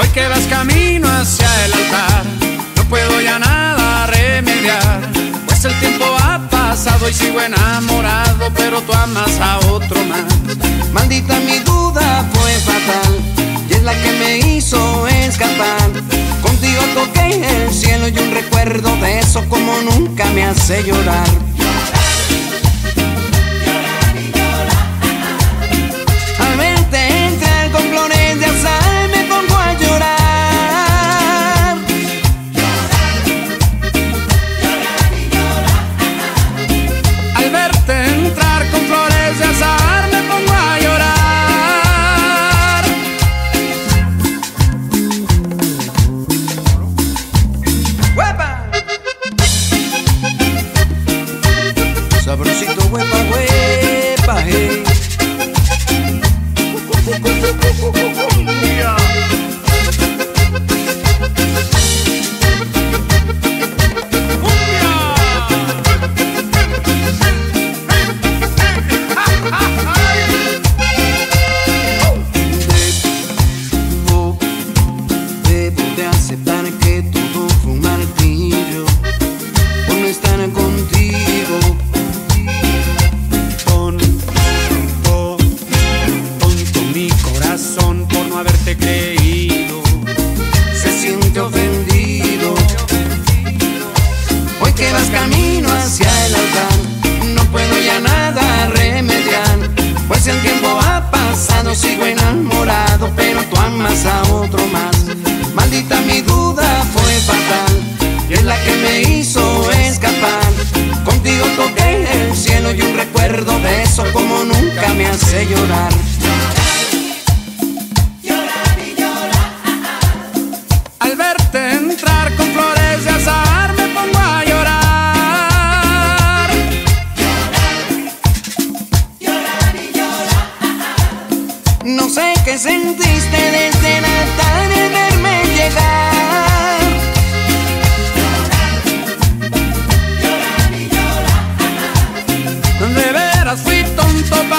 que vas camino hacia el altar, no puedo ya nada remediar, pues el tiempo ha pasado y sigo enamorado, pero tú amas a otro más. Maldita mi duda fue fatal, y es la que me hizo escapar. Contigo toqué el cielo y un recuerdo de eso como nunca me hace llorar. Al verte entrar con flores de azahar me pongo a llorar. Al verte entrar con flores de azahar me pongo a llorar. Sabrosito, huepa, huepa, hey. Debo de aceptar que todo fue un martirio por no estar contigo. Mi corazón por no haberte creído Se siente ofendido. Hoy que vas camino hacia el altar, no puedo ya nada remediar, pues el tiempo ha pasado, sigo enamorado, pero tú amas a otro más. Maldita mi duda fue fatal, y es la que me hizo escapar. Contigo toqué el cielo y un recuerdo de eso como nunca me hace llorar. Al verte entrar con flores de azahar me pongo a llorar. No sé qué sentiste desde el altar de verme llegar. De veras fui tonto para